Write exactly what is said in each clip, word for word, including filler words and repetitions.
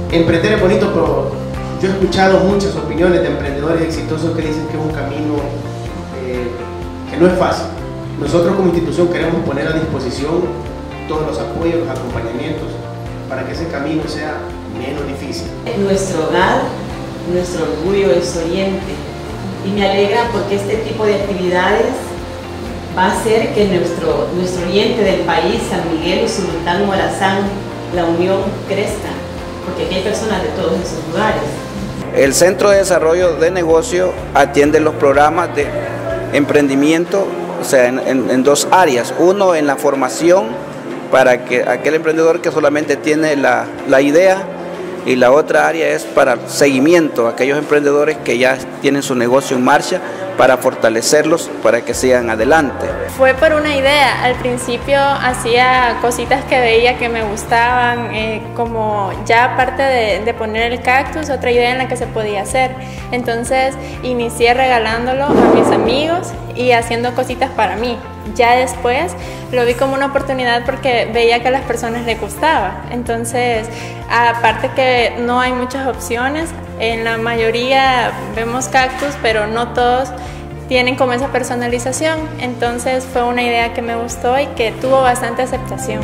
emprender es bonito, pero yo he escuchado muchas opiniones de emprendedores exitosos que dicen que es un camino eh, que no es fácil. Nosotros como institución queremos poner a disposición todos los apoyos, los acompañamientos, para que ese camino sea menos difícil. Nuestro hogar, nuestro orgullo es Oriente, y me alegra porque este tipo de actividades va a hacer que nuestro, nuestro oriente del país, San Miguel, Usulután, Morazán, La Unión, crezca, porque aquí hay personas de todos esos lugares. El Centro de Desarrollo de Negocio atiende los programas de emprendimiento, o sea, en, en, en dos áreas. Uno, en la formación para que aquel emprendedor que solamente tiene la, la idea, y la otra área es para seguimiento a aquellos emprendedores que ya tienen su negocio en marcha, para fortalecerlos para que sigan adelante. Fue por una idea. Al principio hacía cositas que veía que me gustaban, eh, como ya aparte de, de poner el cactus, otra idea en la que se podía hacer. Entonces inicié regalándolo a mis amigos y haciendo cositas para mí. Ya después lo vi como una oportunidad porque veía que a las personas les gustaba. Entonces, aparte que no hay muchas opciones, en la mayoría vemos cactus, pero no todos tienen como esa personalización. Entonces fue una idea que me gustó y que tuvo bastante aceptación.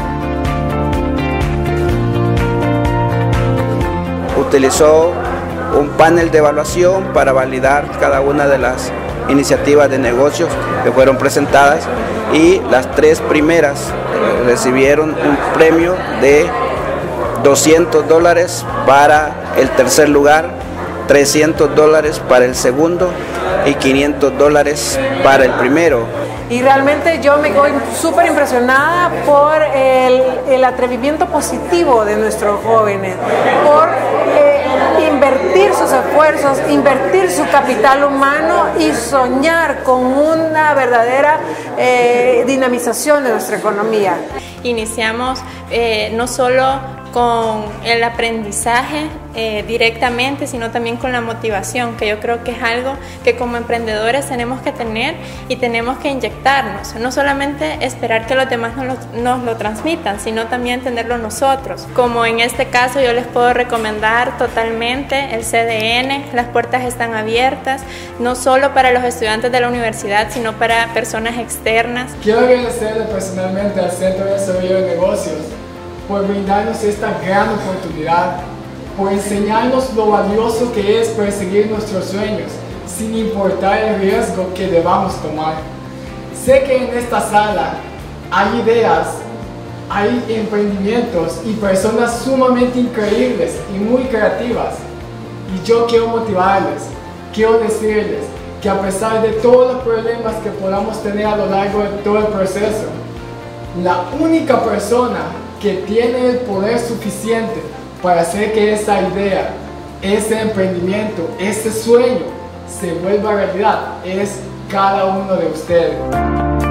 Utilizó un panel de evaluación para validar cada una de las iniciativas de negocios que fueron presentadas, y las tres primeras recibieron un premio de doscientos dólares para el tercer lugar, trescientos dólares para el segundo y quinientos dólares para el primero. Y realmente yo me voy súper impresionada por el, el atrevimiento positivo de nuestros jóvenes, por eh, invertir sus esfuerzos, invertir su capital humano y soñar con una verdadera eh, dinamización de nuestra economía. Iniciamos eh, no solo con el aprendizaje eh, directamente, sino también con la motivación, que yo creo que es algo que como emprendedores tenemos que tener y tenemos que inyectarnos, no solamente esperar que los demás nos lo, nos lo transmitan, sino también tenerlo nosotros. Como en este caso yo les puedo recomendar totalmente el C D N, las puertas están abiertas, no solo para los estudiantes de la universidad, sino para personas externas. Quiero agradecerle personalmente al Centro de Desarrollo de Negocios por brindarnos esta gran oportunidad, por enseñarnos lo valioso que es perseguir nuestros sueños, sin importar el riesgo que debamos tomar. Sé que en esta sala hay ideas, hay emprendimientos y personas sumamente increíbles y muy creativas. Y yo quiero motivarles, quiero decirles que a pesar de todos los problemas que podamos tener a lo largo de todo el proceso, la única persona que tiene el poder suficiente para hacer que esa idea, ese emprendimiento, ese sueño se vuelva realidad es cada uno de ustedes.